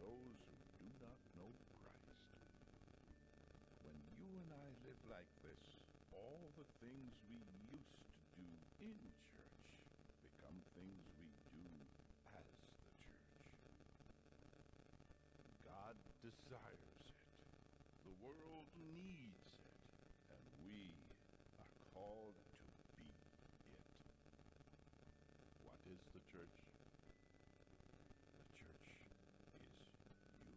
those who do not know Christ. When you and I live like this, all the things we used to do in church become things we do as the church. God desires it. The world needs it. And we are called to be it. What is the church? The church is you.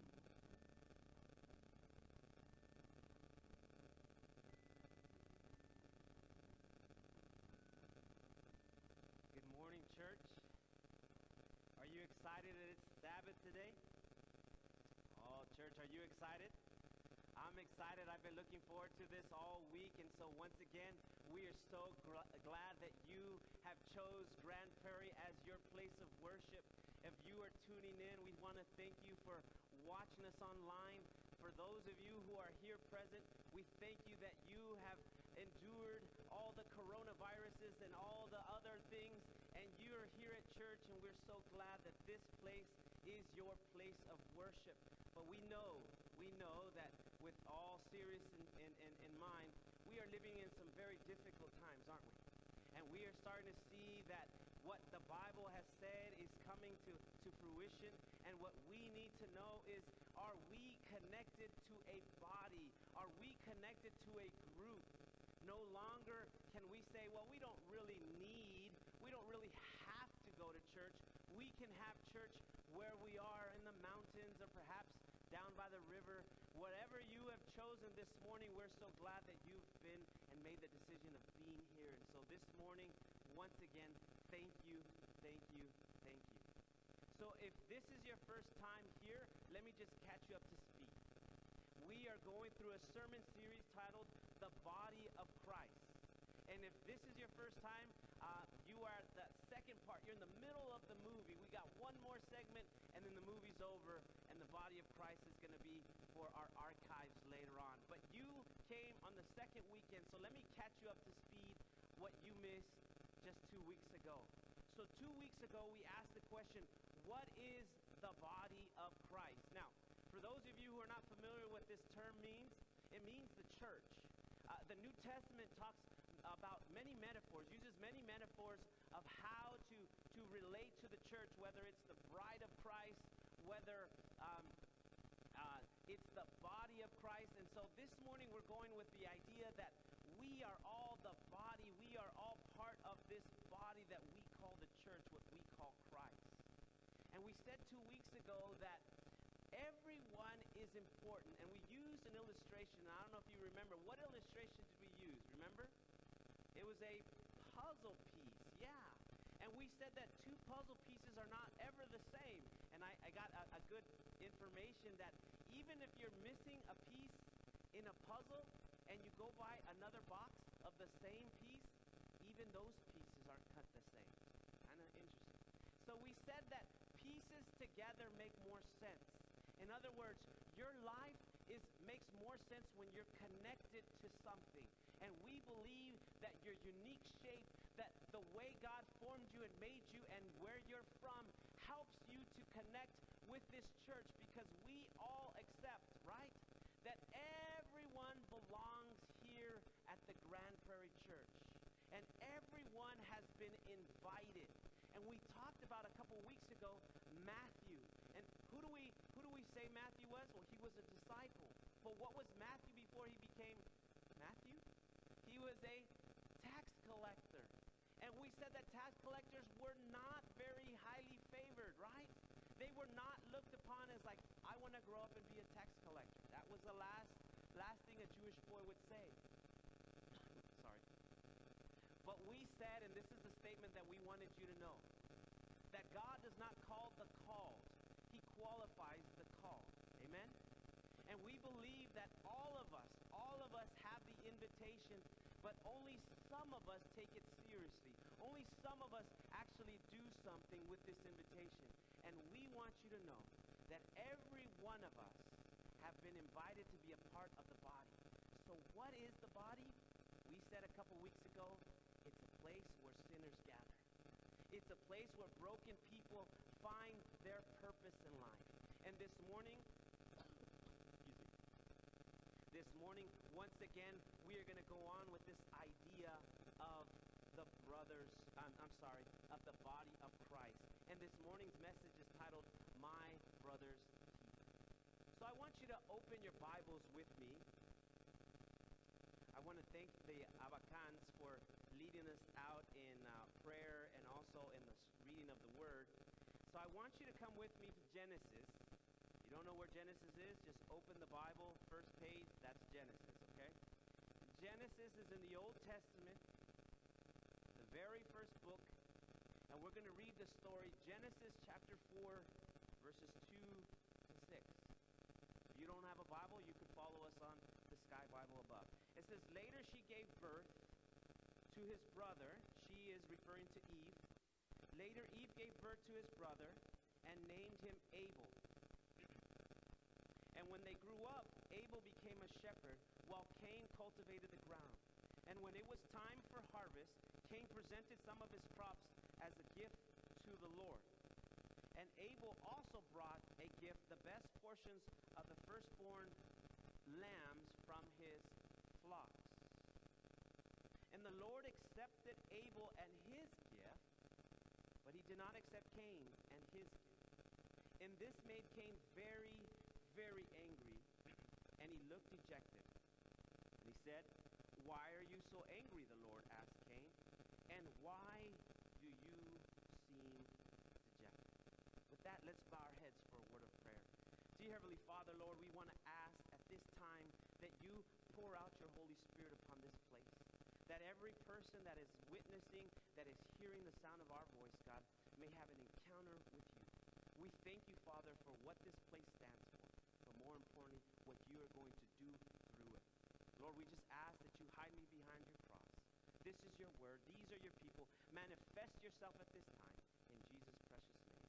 Good morning, church. Are you excited that it's Sabbath today? Oh, church, are you excited? I'm excited. I've been looking forward to this all week, and so once again, we are so glad that you have chose Grand Prairie as your place of worship. If you are tuning in, we want to thank you for watching us online. For those of you who are here present, we thank you that you have endured all the coronaviruses and all the other things, and you're here at church, and we're so glad that this place is your place of worship. But we know that with all serious in mind, we are living in some very difficult times, aren't we? And we are starting to see that what the Bible has said is coming to fruition. And what we need to know is, are we connected to a body? Are we connected to a group? No longer can we say, well, we don't really have to go to church. We can have church where we are in the mountains or perhaps down by the river. Whatever you have chosen this morning, we're so glad that you've been and made the decision of being here. And so this morning, once again, thank you, thank you, thank you. So if this is your first time here, let me just catch you up to speed. We are going through a sermon series titled The Body of Christ. And if this is your first time, you are at the second part. You're in the middle of the movie. We got one more segment, and then the movie's over, and the body of Christ is going to be for our archives later on. But you came on the second weekend, so let me catch you up to speed what you missed just 2 weeks ago. So 2 weeks ago, we asked the question, what is the body of Christ? Now, for those of you who are not familiar with what this term means, it means the church. The New Testament talks about many metaphors, uses many metaphors of how to relate to the church, whether it's the bride of Christ, whether it's the body of Christ. And so this morning we're going with the idea that we are all the body. We are all part of this body that we call the church, what we call Christ. And we said 2 weeks ago that everyone is important. And we used an illustration. I don't know if you remember. What illustration did we use? Remember? It was a puzzle piece. Yeah. And we said that two puzzle pieces are not ever the same. And I got a good information that even if you're missing a piece in a puzzle and you go by another box of the same piece, even those pieces aren't cut the same. Kind of interesting. So we said that pieces together make more sense. In other words, your life makes more sense when you're connected to something. And we believe that your unique shape, that the way God formed you and made you and where you're from helps you to connect with this church, because we all accept, right, that everyone belongs here at the Grand Prairie Church. And everyone has been invited. And we talked about a couple weeks ago Matthew. And who do we say Matthew was? Well, he was a disciple. But what was Matthew before he became Matthew? He was a tax collector. And we said that tax collectors were not very highly favored, right? They were not looked upon as like, I want to grow up and be a tax collector. That was the last thing a Jewish boy would say. Sorry. But we said, and this is the statement that we wanted you to know, that God does not call the called. He qualifies the called. Amen? And we believe that all of us have the invitation, but only some of us take it seriously. Only some of us actually do something with this invitation. And we want you to know that every one of us have been invited to be a part of the body. So what is the body? We said a couple weeks ago, it's a place where sinners gather. It's a place where broken people find their purpose in life. And And this morning, excuse me, this morning, once again, we are going to go on with this idea of the brothers, I'm sorry, of the body of Christ. And this morning's message is titled, My Brother's Keeper. So I want you to open your Bibles with me. I want to thank the Abacans for leading us out in prayer and also in the reading of the Word. So I want you to come with me to Genesis. If you don't know where Genesis is, just open the Bible, first page, that's Genesis, okay? Genesis is in the Old Testament, the very first book, and we're going to read the story, Genesis chapter 4, verses 2 to 6. If you don't have a Bible, you can follow us on the Sky Bible above. It says, later she gave birth to his brother. She is referring to Eve. Later Eve gave birth to his brother and named him Abel. And when they grew up, Abel became a shepherd, while Cain cultivated the ground. And when it was time for harvest, Cain presented some of his crops as a gift to the Lord. And Abel also brought a gift, the best portions of the firstborn lambs from his flocks. And the Lord accepted Abel and his gift, but he did not accept Cain and his gift. And this made Cain very, very angry, and he looked dejected. And he said, "Why are you so angry?" the Lord asked Cain. "And why do you seem dejected?" With that, let's bow our heads for a word of prayer. Dear Heavenly Father, Lord, we want to ask at this time that you pour out your Holy Spirit upon this place. That every person that is witnessing, that is hearing the sound of our voice, God, may have an encounter with you. We thank you, Father, for what this place stands for, but more importantly, what you are going to do through it. Lord, we just ask that you hide me behind your cross. This is your word. These are your people. Manifest yourself at this time. In Jesus' precious name,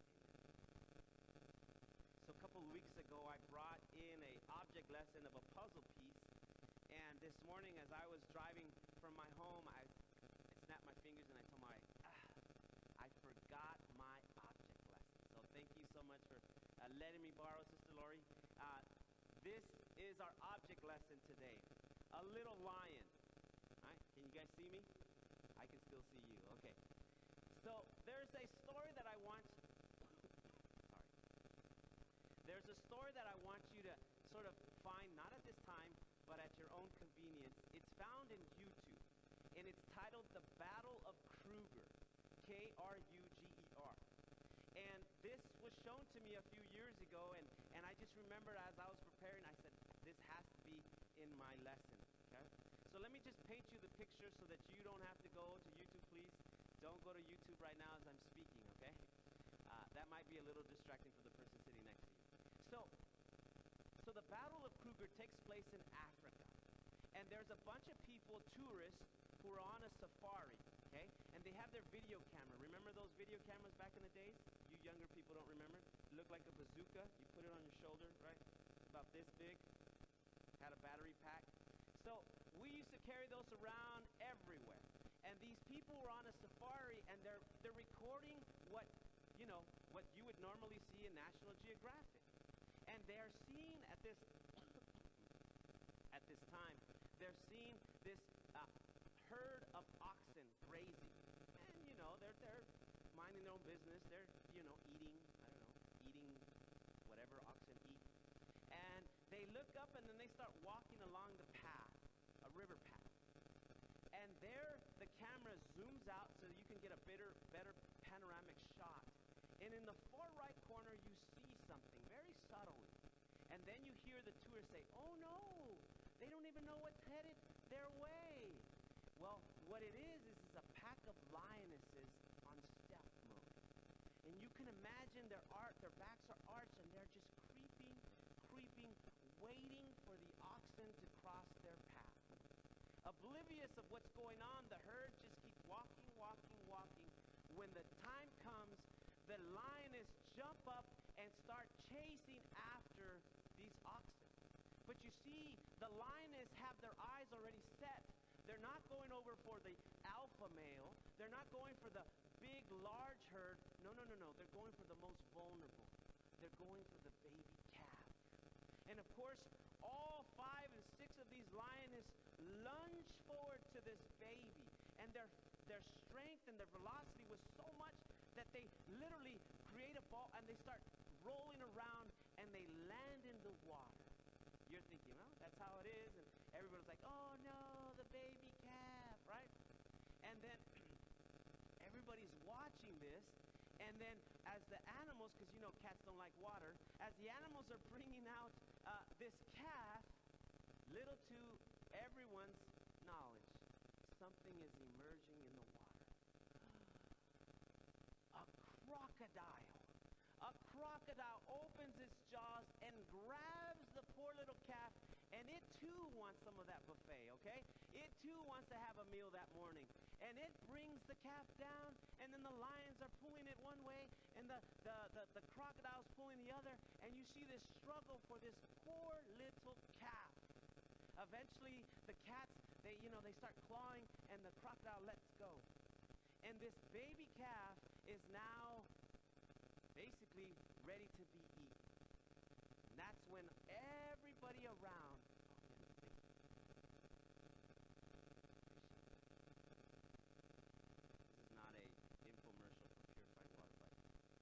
amen. So a couple of weeks ago, I brought in an object lesson of a puzzle piece. And this morning, as I was driving from my home, I snapped my fingers and I told my I forgot my object lesson. So thank you so much for letting me borrow, Sister Lori. This is our object lesson today. A little lion. All right? Can you guys see me? I can still see you. Okay. So there's a story that I want. Sorry. There's a story that I want you to sort of find, not at this time, but at your own convenience. It's found in YouTube, and it's titled The Battle of Kruger, K-R-U-G-E-R. And this was shown to me a few years ago, and I just remember as I was preparing, I said, this has to be in my lesson, okay? So let me just paint you the picture so that you don't have to go to YouTube, please. Don't go to YouTube right now as I'm speaking, okay? That might be a little distracting for the person sitting next to you. So the Battle of Kruger takes place in Africa. And there's a bunch of people, tourists, who are on a safari, okay? And they have their video camera. Remember those video cameras back in the days? You younger people don't remember? It looked like a bazooka. You put it on your shoulder, right? About this big. Had a battery pack. So we used to carry those around everywhere. And these people were on a safari, and they're recording what you would normally see in National Geographic. And they're seeing at this time, they're seeing this herd of oxen grazing. And, they're minding their own business. They're, eating whatever oxen eat. And they look up and then they start walking along the path, a river path. And there the camera zooms out so you can get a better panoramic shot. And in the far right corner you see something very subtly. And then you hear the tourist say, "Oh no, they don't even know what's headed their way." Well, what it is a pack of lionesses on stealth mode. And you can imagine their backs are arched, and they're just creeping, waiting for the oxen to cross their path. Oblivious of what's going on, the herd just keeps walking. When the time comes, the lioness jump up and start chasing after these oxen. But you see, the lioness have their eyes already set. They're not going over for the alpha male. They're not going for the big, large herd. No. They're going for the most vulnerable. They're going for the baby calf. And of course, all 5 and 6 of these lioness lunge forward to this baby. And their strength and their velocity was so much that they literally create a ball and they start rolling around and they land in the water. You're thinking, well, that's how it is. And everybody's like, oh no, the baby calf, right? And then everybody's watching this. And then as the animals, because you know cats don't like water, as the animals are bringing out this calf, little to everyone's knowledge, something is emerging in the water. A crocodile. A crocodile opens its jaws and grabs the poor little calf, and it too wants some of that buffet, okay? It too wants to have a meal that morning. And it brings the calf down, and then the lions are pulling it one way, and the crocodile's pulling the other, and you see this struggle for this poor little calf. Eventually, the cats, they start clawing, and the crocodile lets go. And this baby calf is now basically ready to be eaten. And that's when everybody around, this is not a infomercial for purified water, but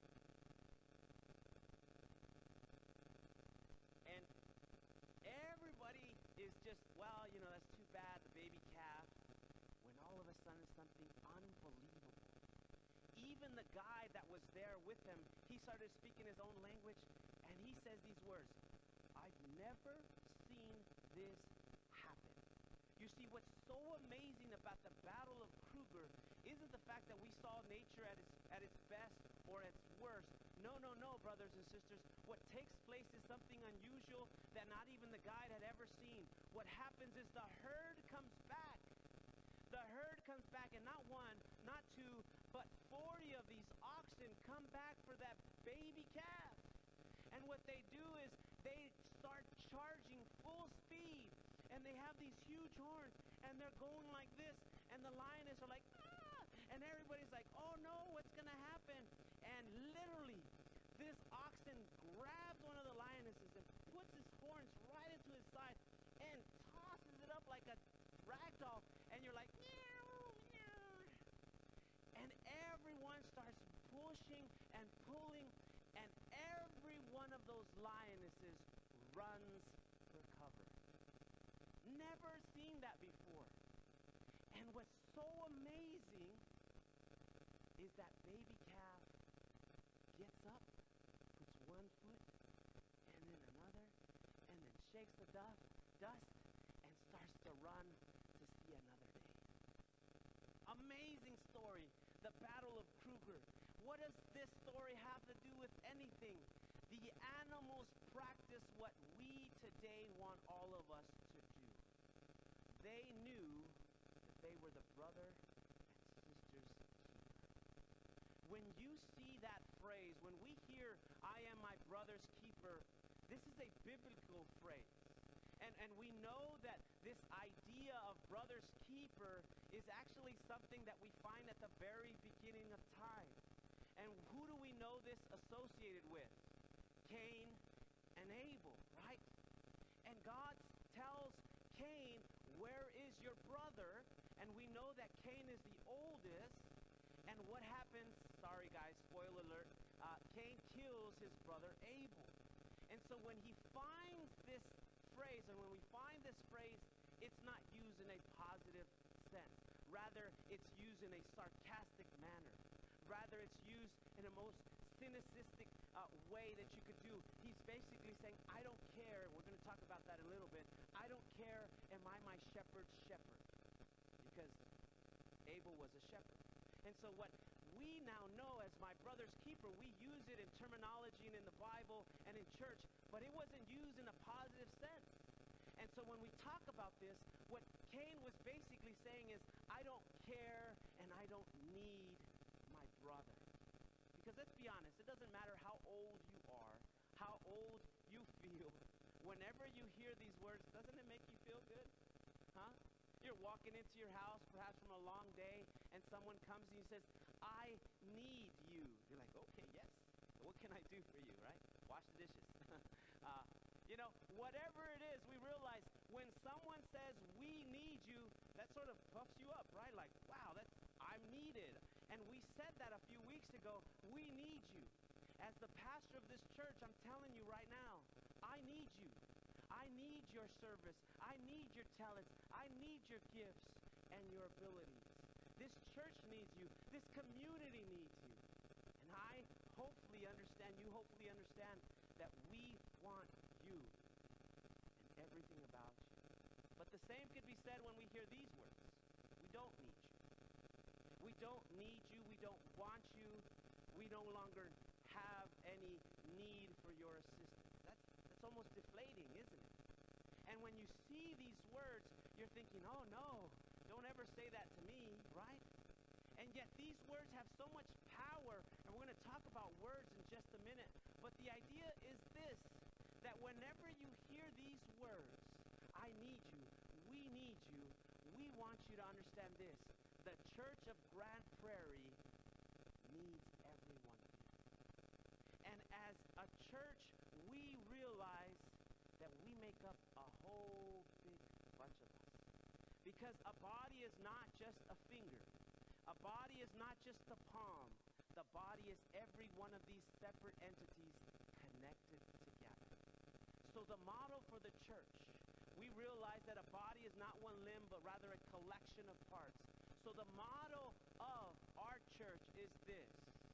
and everybody is just, well, that's too bad, the baby calf, when all of a sudden something unbelievable. Even the guy that was there with him, he started speaking his own language, and he says these words, I've never seen this happen. You see, what's so amazing about the Battle of Kruger isn't the fact that we saw nature at its best or its worst. No, brothers and sisters. What takes place is something unusual that not even the guide had ever seen. What happens is the herd comes back. The herd comes back, and not one, not two, but 40 of these oxen come back for that baby calf. And what they do is they start charging full speed, and they have these huge horns, and they're going like this, and the lioness are like, ah! And everybody's like, oh no, what's going to happen? And literally, this oxen grabs one of the lionesses and puts his horns right into his side and tosses it up like a rag doll, and you're like, meow, meow. And everyone starts pushing and pulling, and every one of those lionesses runs for cover. Never seen that before. And what's so amazing is that baby calf gets up, puts one foot, and then another, and then shakes the dust, and starts to run to see another day. Amazing story, the Battle of Kruger. What does this story have to do with anything? The animals practice what we today want all of us to do. They knew that they were the brother and sister's keeper. When you see that phrase, when we hear, I am my brother's keeper, this is a biblical phrase. And we know that this idea of brother's keeper is actually something that we find at the very beginning of time. And who do we know this associated with? Cain and Abel, right? And God tells Cain, where is your brother? And we know that Cain is the oldest. And what happens? Sorry guys, spoiler alert. Cain kills his brother Abel. And so when he finds this phrase, and when we find this phrase, it's not used in a positive sense. Rather, it's used in a sarcastic manner. Rather, it's used in a most cynicistic way that you could do. He's basically saying, I don't care. We're going to talk about that in a little bit. I don't care. Am I my shepherd's shepherd? Because Abel was a shepherd. And so what we now know as my brother's keeper, we use it in terminology and in the Bible and in church, but it wasn't used in a positive sense. And so when we talk about this, what Cain was basically saying is, I don't care and I don't need my brother. Because let's be honest, it doesn't matter how old you are, how old you feel. Whenever you hear these words, doesn't it make you feel good? Huh? You're walking into your house, perhaps from a long day, and someone comes and says, I need you. You're like, okay, yes. What can I do for you, right? Wash the dishes. Whatever it is, we realize when someone says, we need you, that sort of puffs you up, right? Like, wow, I'm needed. And we said that a few weeks ago, we need you. As the pastor of this church, I'm telling you right now, I need you. I need your service. I need your talents. I need your gifts and your abilities. This church needs you. This community needs you. And I hopefully understand, you hopefully understand that we want you and everything about you. But the same could be said when we hear these words. We don't need you. We don't need you. We don't want you. We no longer have any need for your assistance. That's almost deflating, isn't it? And when you see these words, you're thinking, oh no, don't ever say that to me, right? And yet these words have so much power, and we're going to talk about words in just a minute. But the idea is this, that whenever you hear these words, I need you, we need you, we want you to understand this. The Church of Grand Prairie needs every one of you. And as a church, we realize that we make up a whole big bunch of us. Because a body is not just a finger. A body is not just the palm. The body is every one of these separate entities connected together. So the model for the church, we realize that a body is not one limb, but rather a collection of parts. So the motto of our church is this: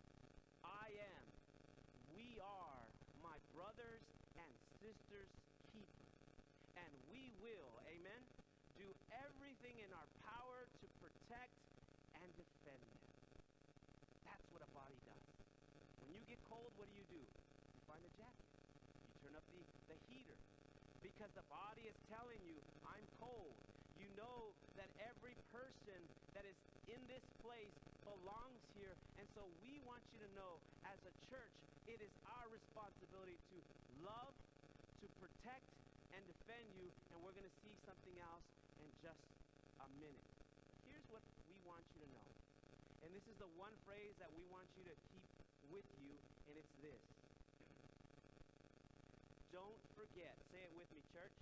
I am, we are my brothers and sisters' keeper. And we will, amen, do everything in our power to protect and defend them. That's what a body does. When you get cold, what do? You find a jacket. You turn up the heater. Because the body is telling you, I'm cold. You know that every person that is in this place belongs here. And so we want you to know, as a church, it is our responsibility to love, to protect, and defend you. And we're going to see something else in just a minute. But here's what we want you to know. And this is the one phrase that we want you to keep with you, and it's this. Don't forget. Say it with me, church.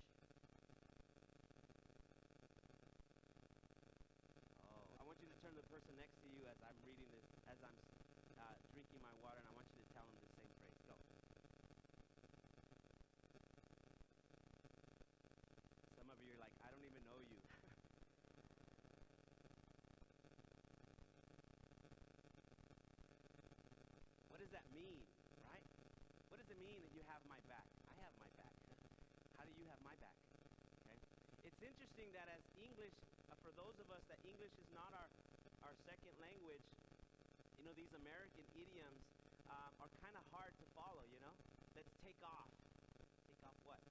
Oh, I want you to turn to the person next to you as I'm reading this, as I'm drinking my water, and I want you to tell them the same phrase. Go. Some of you are like, I don't even know you. What does that mean, right? What does it mean that you have my back? I have my back. How do you have my back? Okay? It's interesting that as English, for those of us that English is not our second language, these American idioms are kind of hard to follow, Let's take off. Take off what,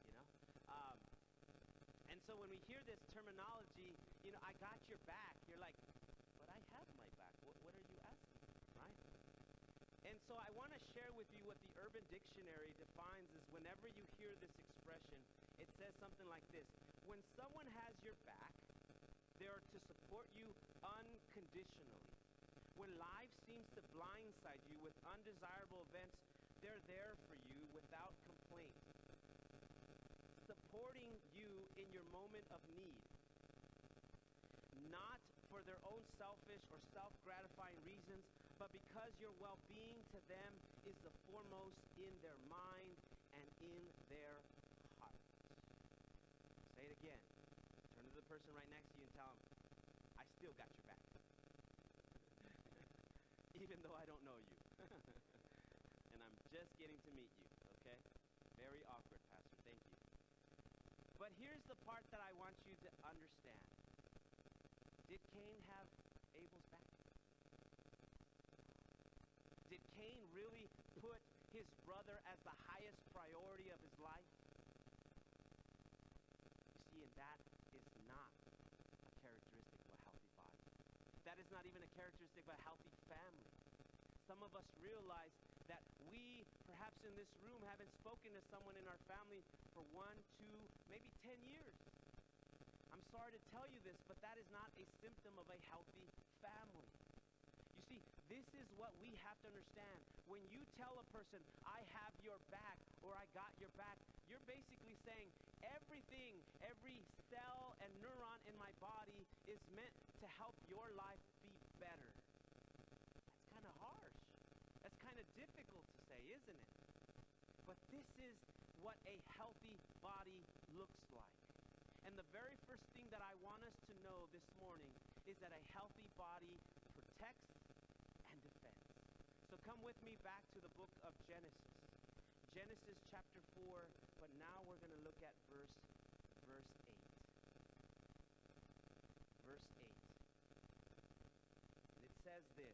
And so when we hear this terminology, I got your back, you're like, but I have my back. What are you asking, right? And so I want to share with you what the Urban Dictionary defines as whenever you hear this expression, it says something like this. When someone has your back, they're to support you unconditionally. When life seems to blindside you with undesirable events, they're there for you without complaint, supporting you in your moment of need, not for their own selfish or self-gratifying reasons, but because your well-being to them is the foremost in their mind and in their heart. Say it again. Turn to the person right next to you and tell them, I still got your back. Even though I don't know you. And I'm just getting to meet you, okay? Very awkward, Pastor. Thank you. But here's the part that I want you to understand. Did Cain have Abel's back? Did Cain really put his brother as the highest priority of his life? You see, and that is not a characteristic of a healthy body. That is not even a characteristic of a healthy family. Some of us realize that we, perhaps in this room, haven't spoken to someone in our family for 1, 2, maybe 10 years. I'm sorry to tell you this, but that is not a symptom of a healthy family. You see, This is what we have to understand. When you tell a person, I have your back, or I got your back, you're basically saying everything, every cell and neuron in my body is meant to help your life be better. That's kind of harsh. That's kind of difficult to say, isn't it? But this is what a healthy body looks like. And the very first thing that I want us to know this morning is that a healthy body protects and defends. So come with me back to the book of Genesis. Genesis chapter 4, but now we're going to look at verse 8. Verse 8. And it says this.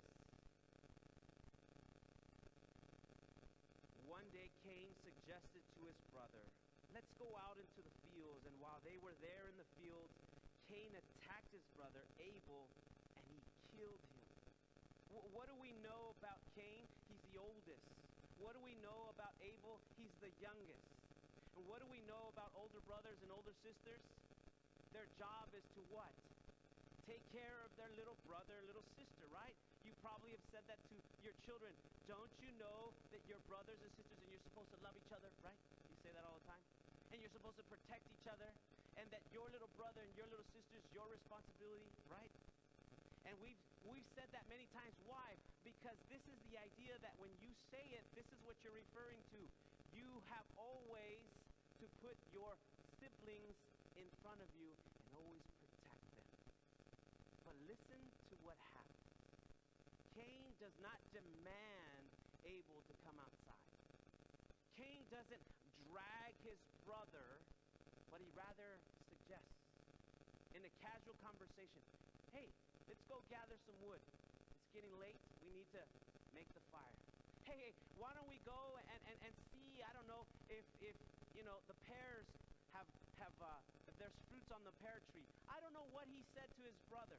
One day Cain suggested to his brother, let's go out into the fields. And while they were there in the fields, Cain attacked his brother Abel, and he killed him. What do we know about Cain? He's the oldest. What do we know about Abel? He's the youngest. And what do we know about older brothers and older sisters? Their job is to what? Take care of their little brother, little sister, right? You probably have said that to your children. Don't you know that you're brothers and sisters and you're supposed to love each other, right? You say that all the time. And you're supposed to protect each other, and that your little brother and your little sister is your responsibility, right? And we've said that many times. Why? Because this is the idea that when you say it, this is what you're referring to. You have always to put your siblings in front of you and always protect them. But listen to what happens. Cain does not demand Abel to come outside. Cain doesn't drag his brother, but he rather suggests in a casual conversation, hey, let's go gather some wood. It's getting late. We need to make the fire. Hey, why don't we go and see, I don't know, if the pears if there's fruits on the pear tree. I don't know what he said to his brother.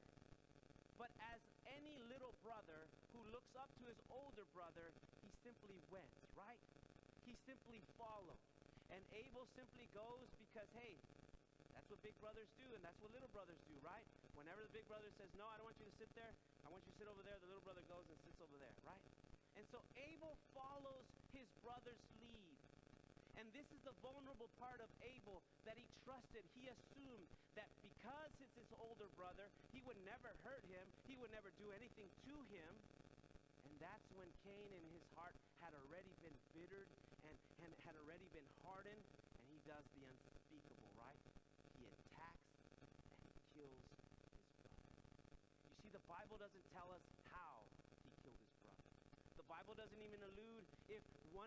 But as any little brother who looks up to his older brother, he simply went, right? He simply followed. And Abel simply goes because, hey, that's what big brothers do, and that's what little brothers do, right? Whenever the big brother says, no, I don't want you to sit there, I want you to sit over there, the little brother goes and sits over there, right? And so Abel follows his brother's lead. And this is the vulnerable part of Abel, that he trusted. He assumed that because it's his older brother, he would never hurt him, he would never do anything to him. And that's when Cain in his heart had already been bittered and had already been hardened, and he does the unspeakable, right? He attacks and he kills his brother. You see, the Bible doesn't tell us how he killed his brother. The Bible doesn't even allude if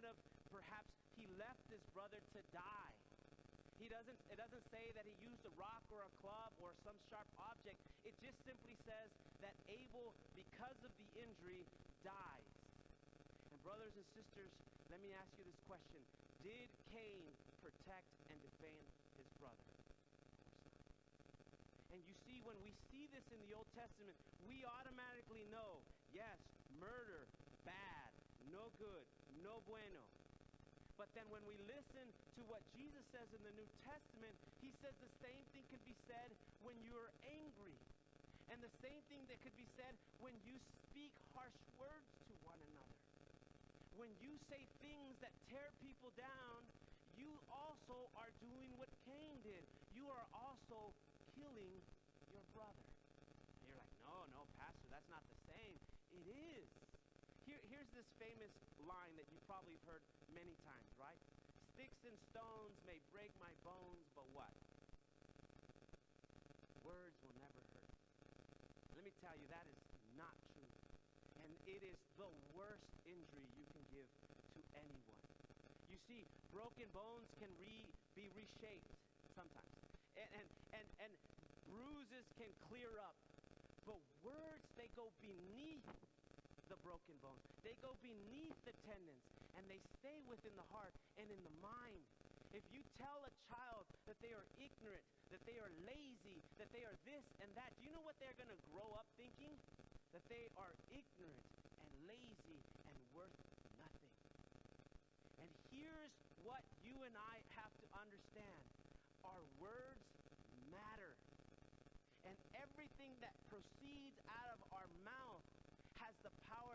perhaps he left his brother to die. It doesn't say that he used a rock or a club or some sharp object. It just simply says that Abel, because of the injury, dies. And brothers and sisters, let me ask you this question. Did Cain protect and defend his brother? Of course not. And you see, when we see this in the Old Testament, we automatically know, yes, murder, bad, no good, no bueno. But then when we listen to what Jesus says in the New Testament, he says the same thing could be said when you're angry. And the same thing that could be said when you speak harsh words to one another. When you say things that tear people down, you also are doing what Cain did. You are also killing your brother. And you're like, no, Pastor, that's not the same. It is. Here's this famous line that you've probably heard many times, right? Sticks and stones may break my bones, but what? Words will never hurt. Let me tell you, that is not true. And it is the worst injury you can give to anyone. You see, broken bones can be reshaped sometimes. And bruises can clear up. But words, they go beneath the broken bones. They go beneath the tendons, and they stay within the heart and in the mind. If you tell a child that they are ignorant, that they are lazy, that they are this and that, do you know what they're going to grow up thinking? That they are ignorant and lazy and worth nothing. And here's what you and I have to understand. Our words matter. And everything that proceeds out of our mouth has the power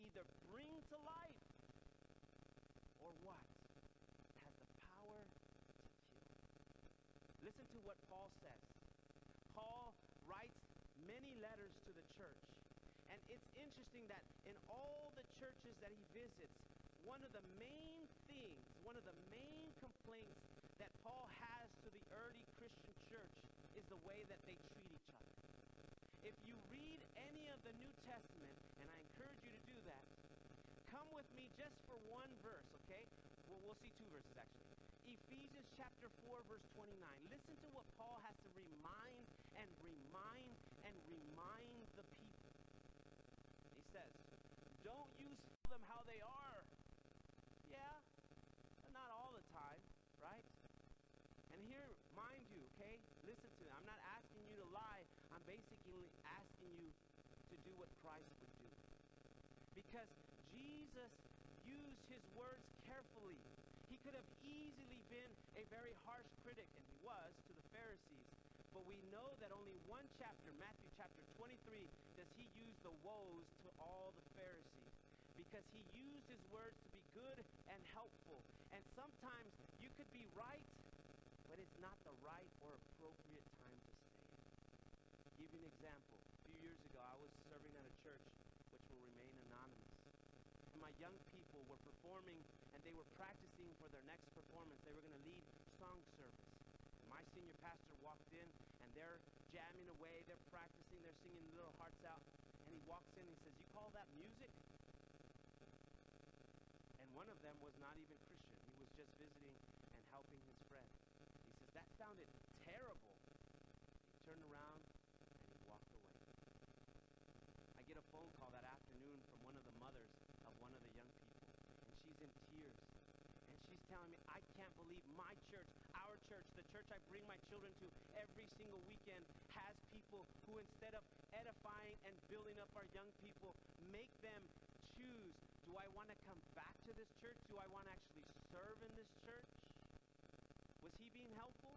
either bring to life or what? Has the power to kill. Listen to what Paul says. Paul writes many letters to the church. And it's interesting that in all the churches that he visits, one of the main things, one of the main complaints that Paul has to the early Christian church is the way that they treat each other. If you read any of the New Testament, and I encourage you to do that, come with me just for one verse, okay? We'll see two verses actually. Ephesians chapter 4, verse 29. Listen to what Paul has to remind and remind and remind the people. He says, don't you tell them how they are. Yeah, but not all the time, right? And here, mind you, okay, listen to me. I'm not asking you to lie. I'm basically asking you to do what Christ would do. Because Jesus used his words carefully. He could have easily been a very harsh critic, and he was, to the Pharisees. But we know that only one chapter, Matthew chapter 23, does he use the woes to all the Pharisees. Because he used his words to be good and helpful. And sometimes you could be right, but it's not the right or appropriate time to say it. I'll give you an example. A few years ago, I was serving at a church which will remain anonymous. And my young people were performing, and they were practicing for their next performance. They were going to lead song service. And my senior pastor walked in, and they're jamming away, they're practicing, they're singing Little Hearts Out. And he walks in and he says, "You call that music?" And one of them was not even Christian. He was just visiting and helping his friend. He says, "That sounded terrible." He turned around and he walked away. I get a phone call that afternoon from one of the mothers of one of the young people. And she's in tears. And she's telling me, "I can't believe my church, our church, the church I bring my children to every single weekend, has people who, instead of edifying and building up our young people, make them choose, do I want to come back to this church? Do I want to actually serve in this church?" Was he being helpful?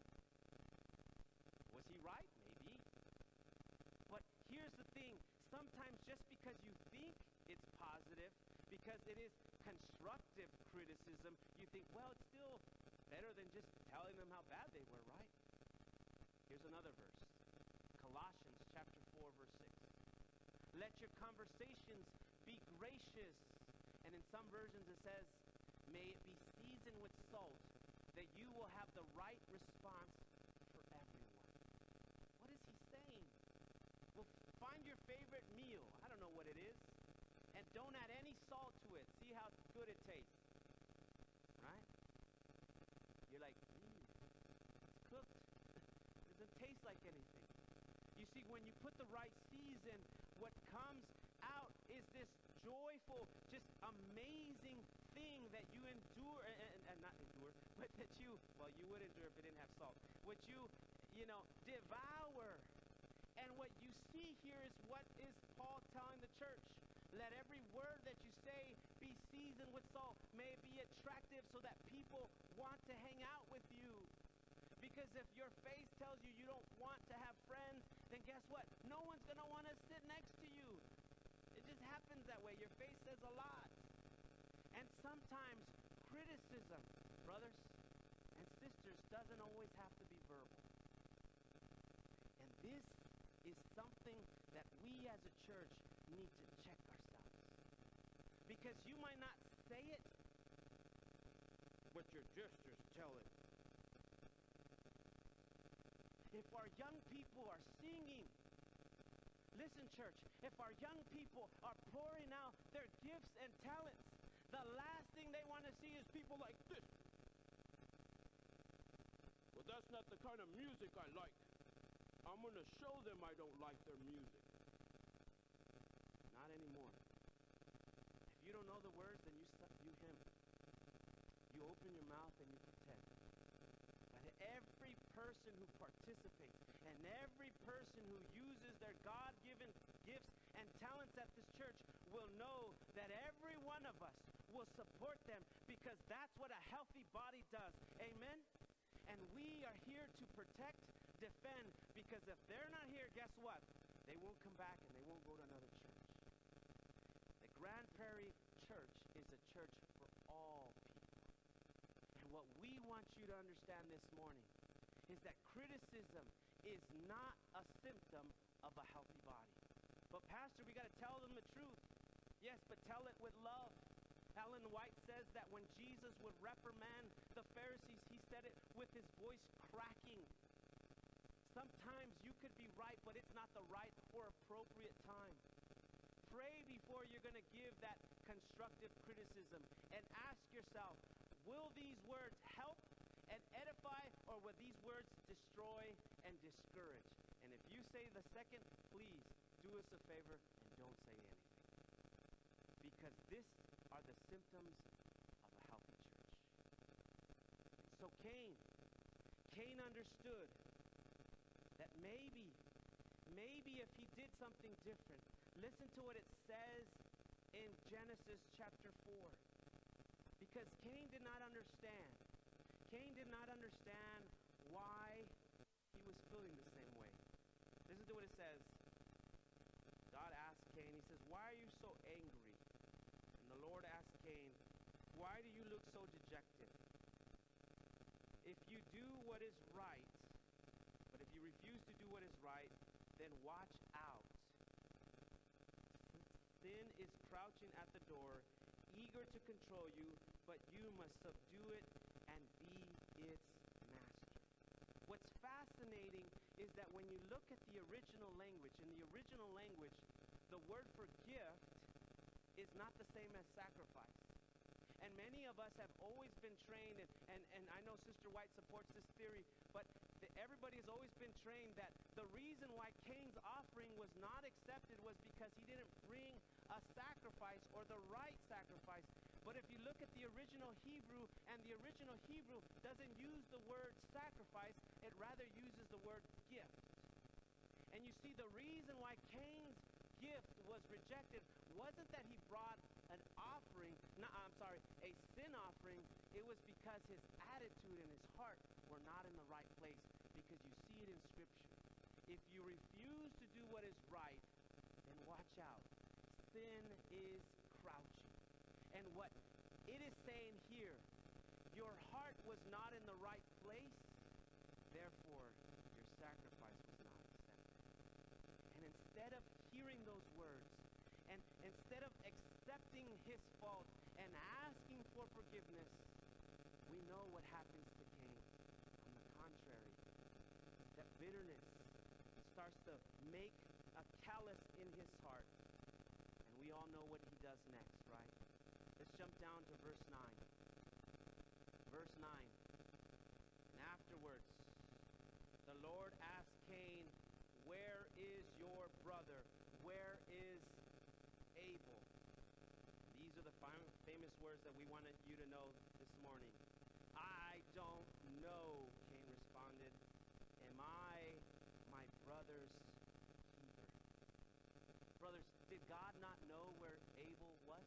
Was he right? Maybe. But here's the thing. Sometimes just because you think it's positive, because it is constructive criticism, you think, well, it's still better than just telling them how bad they were, right? Here's another verse. Colossians chapter 4, verse 6. Let your conversations be gracious. And in some versions it says, may it be seasoned with salt, that you will have the right response for everyone. What is he saying? Well, find your favorite meal. I don't know what it is. And don't add any salt to it. See how good it tastes. Right? You're like, it's cooked. It doesn't taste like anything. You see, when you put the right season, what comes out is this joyful, just amazing thing that you endure, and not endure, but that you, well, you would endure if it didn't have salt. What you devour. And what you see here is what is Paul telling the church. Let every word that you say be seasoned with salt. May it be attractive so that people want to hang out with you. Because if your face tells you you don't want to have friends, then guess what? No one's going to want to sit next to you. It just happens that way. Your face says a lot. And sometimes criticism, brothers and sisters, doesn't always have to be verbal. And this is something that we as a church need to check ourselves. Because you might not say it, but your gestures tell it. If our young people are singing, listen, church, if our young people are pouring out their gifts and talents, the last thing they want to see is people like this. Well, that's not the kind of music I like. I'm going to show them I don't like their music. Not anymore. If you don't know the words, then you hymn. You open your mouth and you pretend. But every person who participates and every person who uses their God-given gifts and talents at this church will know that every one of us will support them, because that's what a healthy body does. Amen? And we are here to protect, defend, because if they're not here, guess what? They won't come back and they won't go to another church. The Grand Prairie Church is a church for all people. And what we want you to understand this morning is that criticism is not a symptom of a healthy body. But Pastor, we got to tell them the truth. Yes, but tell it with love. Ellen White says that when Jesus would reprimand the Pharisees, he said it with his voice cracking. Sometimes you could be right, but it's not the right or appropriate time. Pray before you're going to give that constructive criticism and ask yourself, will these words help and edify, or will these words destroy and discourage? And if you say the second, please do us a favor and don't say anything. Because this are the symptoms of a healthy church. And so Cain understood that maybe if he did something different, listen to what it says in Genesis chapter 4. Because Cain did not understand. Cain did not understand why he was feeling the same way. Listen to what it says. God asked Cain, he says, "Why are you so angry?" And the Lord asked Cain, "Why do you look so dejected? If you do what is right, but if you refuse to do what is right, then watch out. Sin is crouching at the door, eager to control you, but you must subdue it and be its master." What's fascinating is that when you look at the original language, in the original language, the word for gift is not the same as sacrifice. And many of us have always been trained, and I know Sister White supports this theory, but everybody has always been trained that the reason why Cain's offering was not accepted was because he didn't bring a sacrifice or the right sacrifice. But if you look at the original Hebrew, and the original Hebrew doesn't use the word sacrifice, it rather uses the word gift. And you see, the reason why Cain's gift was rejected wasn't that he brought an offering, a sin offering. It was because his attitude and his heart were not in the right place. Because you see it in Scripture. If you refuse to do what is right, then watch out. Sin is crouching. And what it is saying here, your heart was not in the right place, therefore your sacrifice was not accepted. And instead of hearing those words, and instead of accepting his fault and asking for forgiveness, we know what happens to Cain. On the contrary, that bitterness starts to make a callous in his heart. And we all know what he does next, right? Let's jump down to verse 9. Verse 9. And afterwards, the Lord asked Cain, "Where is your brother? Where is Abel?" These are the famous words that we wanted you to know this morning. "I don't know," Cain responded. "Am I my brother's keeper?" Brothers, did God not know where Abel was?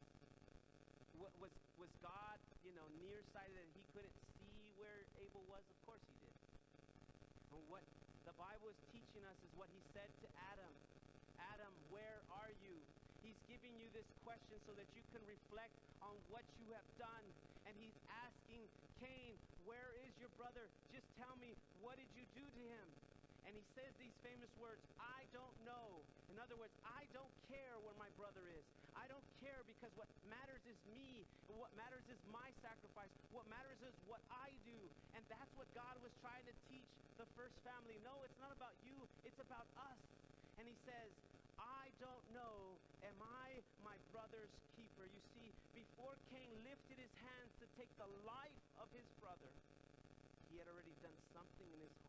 Was God, nearsighted and he couldn't see where Abel was? Of course he did. And what the Bible is teaching us is what he said to Adam. "Adam, where are you?" He's giving you this question so that you can reflect on what you have done. And he's asking Cain, "Where is your brother? Just tell me, what did you do to him?" And he says these famous words, "I don't know." In other words, I don't care where my brother is. I don't care, because what matters is me. And what matters is my sacrifice. What matters is what I do. And that's what God was trying to teach the first family. No, it's not about you. It's about us. And he says, "I don't know. Am I my brother's keeper?" You see, before Cain lifted his hands to take the life of his brother, he had already done something in his heart.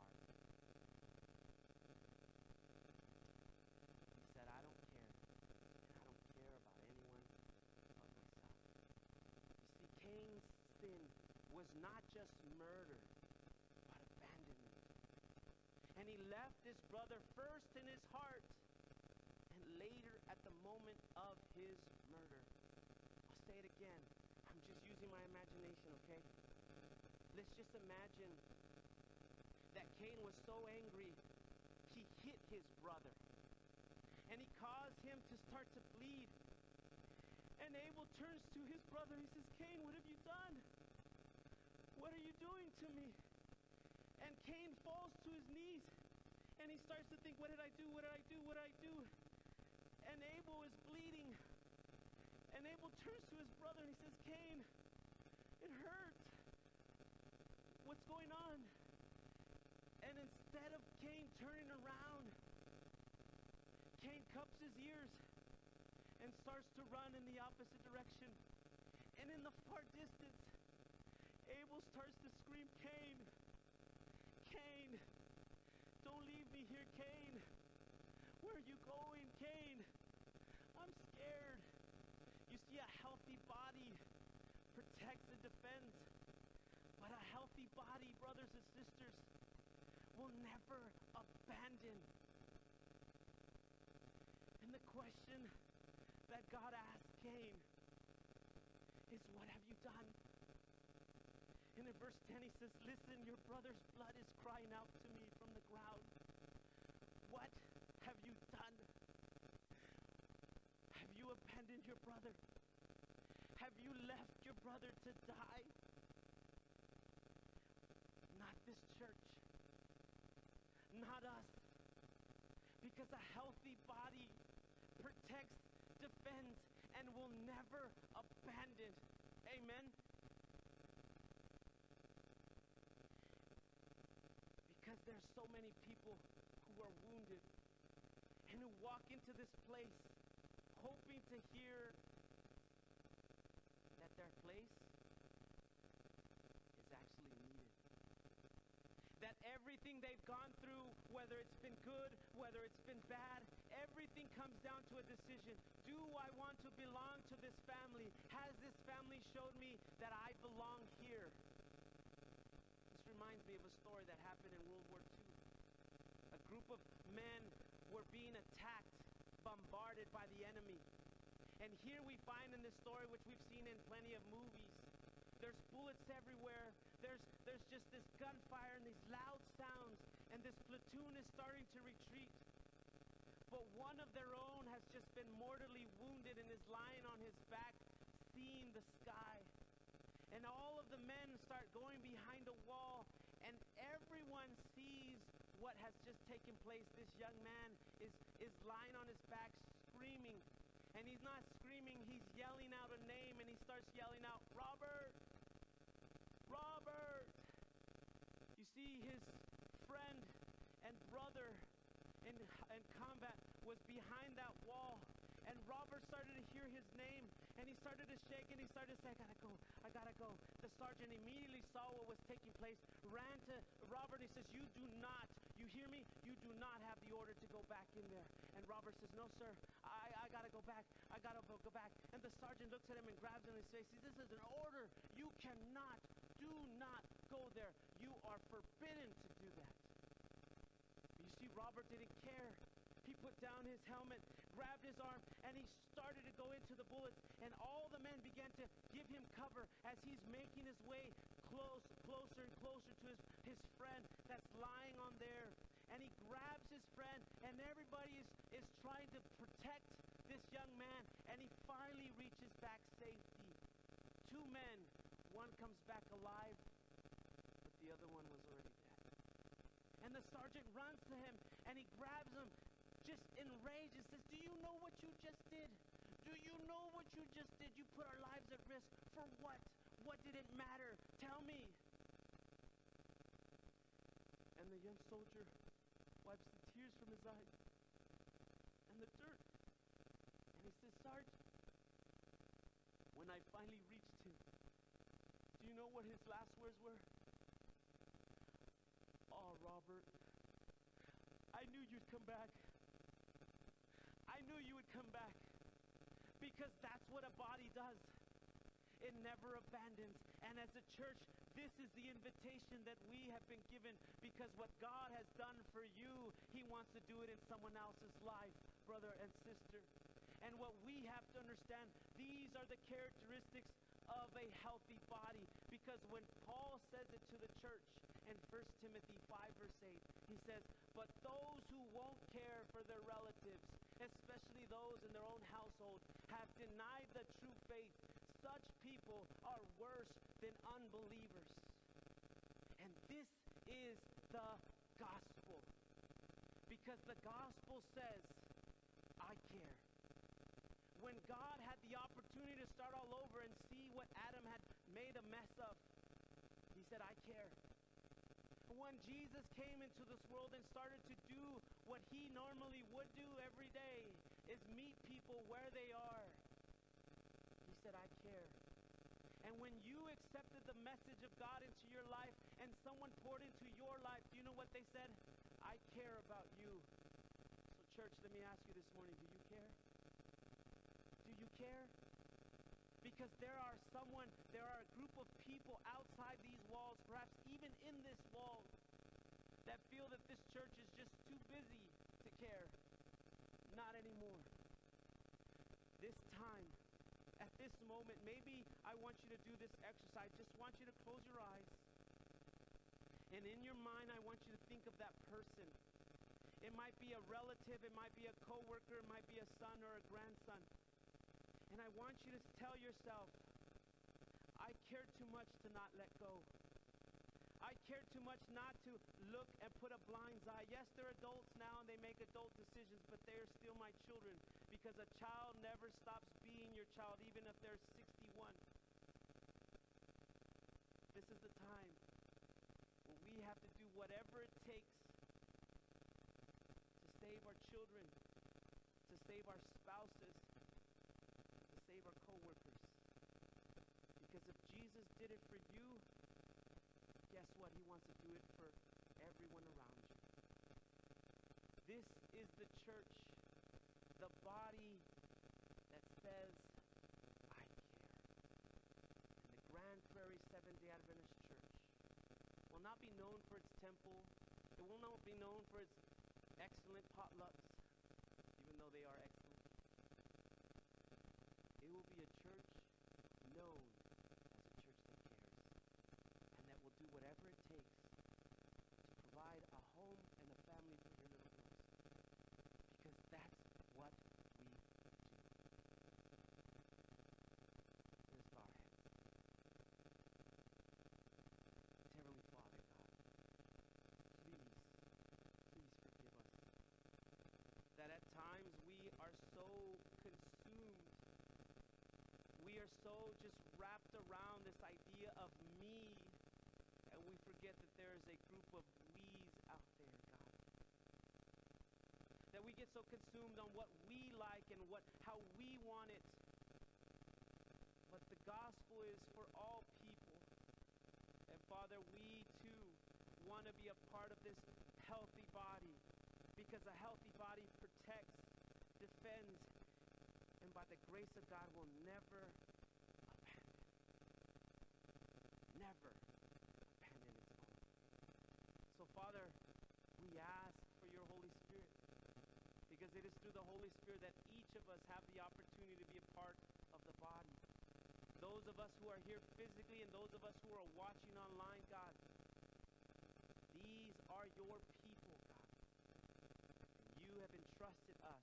He said, "I don't care. And I don't care about anyone but myself." You see, Cain's sin was not just murder, but abandonment. And he left his brother first in his heart, and later at the moment of his murder. I'll say it again. I'm just using my imagination, okay? Let's just imagine that Cain was so angry, he hit his brother. And he caused him to start to bleed. And Abel turns to his brother. He says, Cain, what have you done? What are you doing to me? And Cain falls to his knees. And he starts to think, what did I do? What did I do? What did I do? And Abel is bleeding. And Abel turns to his brother and he says, Cain, it hurts. What's going on? And instead of Cain turning around, Cain cups his ears and starts to run in the opposite direction. And in the far distance, Abel starts to scream, Cain, Cain, don't leave me here, Cain. Where are you going, Cain? I'm scared. You see, a healthy body protects and defends. But a healthy body, brothers and sisters, will never abandon. And the question that God asked Cain is, what have you done? And in verse 10 he says, listen, your brother's blood is crying out to me from the ground. What have you done? Have you abandoned your brother? Have you left your brother to die? Not this church. Not us. Because a healthy body protects, defends, and will never abandon. Amen? Because there's so many people who are wounded and who walk into this place hoping to hear that their place is actually needed. That everything they've gone through, whether it's been good, whether it's been bad, everything comes down to a decision. Do I want to belong to this family? Has this family showed me that I belong here? This reminds me of a story that happened in World War II. A group of men were being attacked, bombarded by the enemy. And here we find in this story, which we've seen in plenty of movies, there's bullets everywhere. There's just this gunfire and these loud sounds, and this platoon is starting to retreat. But one of their own has just been mortally wounded and is lying on his back, seeing the sky. And all of the men start going behind a wall, and everyone sees what has just taken place. This young man is lying on his back, screaming. And he's not screaming, he's yelling out a name, and he starts yelling out, Robert! Robert! You see, his friend and brother in combat was behind that wall. And Robert started to hear his name, and he started to shake, and he started to say, I gotta go. The sergeant immediately saw what was taking place, ran to Robert, and he says, you hear me? You do not have the order to go back in there. And Robert says, no, sir, I gotta go back. I gotta go back. And the sergeant looks at him and grabs him and says, see, this is an order. You cannot, do not go there. You are forbidden to do that. You see, Robert didn't care. He put down his helmet, grabbed his arm, and he started to go into the bullets. And all the men began to give him cover as he's making his way closer and closer to his friend that's lying on there. And he grabs his friend, and everybody is trying to protect this young man. And he finally reaches back safety. Two men, one comes back alive, but the other one was already dead. And the sergeant runs to him, and he grabs him, just enraged, and says, do you know what you just did? Do you know what you just did? You put our lives at risk. For what? What did it matter? Tell me. And the young soldier wipes the tears from his eyes and the dirt. And he says, Sergeant, when I finally reached him, do you know what his last words were? Oh, Robert, I knew you'd come back. I knew you would come back. Because that's what a body does. It never abandons. And as a church, this is the invitation that we have been given, because what God has done for you, He wants to do it in someone else's life, brother and sister. And what we have to understand, these are the characteristics of a healthy body. Because when Paul says it to the church in 1 Timothy 5 verse 8, he says, but those who won't care for their relatives, especially those in their own household, have denied the true faith. Such people are worse than unbelievers. And this is the gospel. Because the gospel says, I care. When God had the opportunity to start all over and see what Adam had made a mess of, he said, I care. When Jesus came into this world and started to do what he normally would do every day, is meet people where they are, he said, I care. And when you accepted the message of God into your life and someone poured into your life, do you know what they said? I care about you. So church, let me ask you this morning, do you care? Do you care? Because there are a group of people outside these walls, perhaps even in this wall, that feel that this church is just too busy to care. Not anymore. This time, at this moment, maybe I want you to do this exercise. Just want you to close your eyes. And in your mind, I want you to think of that person. It might be a relative, it might be a coworker, it might be a son or a grandson. And I want you to tell yourself, I care too much to not let go. I care too much not to look and put a blind eye. Yes, they're adults now and they make adult decisions, but they are still my children, because a child never stops being your child, even if they're 61. This is the time when we have to do whatever it takes to save our children, to save our spouses, to save our coworkers. Because if Jesus did it for you, guess what? He wants to do it for everyone around you. This is the church, the body that says, I care. And the Grand Prairie Seventh-day Adventist Church will not be known for its temple. It will not be known for its excellent potlucks, even though they are excellent. It will be a church known as a church that cares, and that will do whatever it takes to provide a home and a family for your little girls, because that's what we do. Let's bow our heads. Heavenly Father, God, please forgive us that at times we are so consumed, we are so just wrapped around this idea of me, and we forget that there is a group of we's out there, God. That we get so consumed on what we like and how we want it. But the gospel is for all people. And Father, we too want to be a part of this healthy body, because a healthy body protects, defends, and by the grace of God will never abandon. Never abandon its own. So Father, we ask for your Holy Spirit, because it is through the Holy Spirit that each of us have the opportunity to be a part of the body. Those of us who are here physically and those of us who are watching online, God, these are your people, God. And you have entrusted us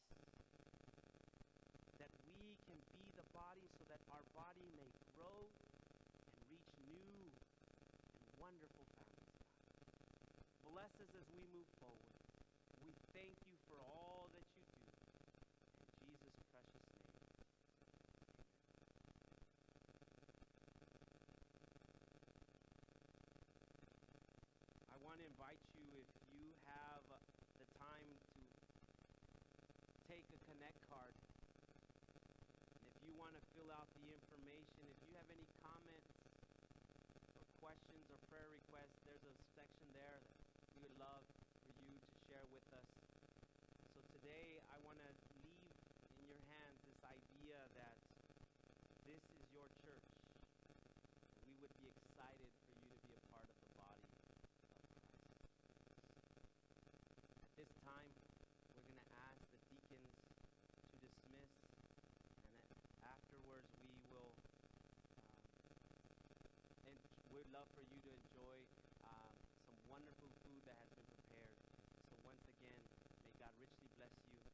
that we can be the body so that our body may grow and reach new and wonderful families, God. Bless us as we move forward. We thank you for all that you do. In Jesus' precious name. I want to invite you, if you have the time, to take a Connect card. And if you want to fill out the information, if you have any comments or questions or prayer requests, there's a section there that we would love for you to share with us. So today, I want to leave in your hands this idea that this is your church. We would be excited for you to be a part of the body of Christ. At this time, we're going to ask the deacons to dismiss, and afterwards we will, and we'd love for you to enjoy some wonderful food that has been prepared. So once again, may God richly bless you.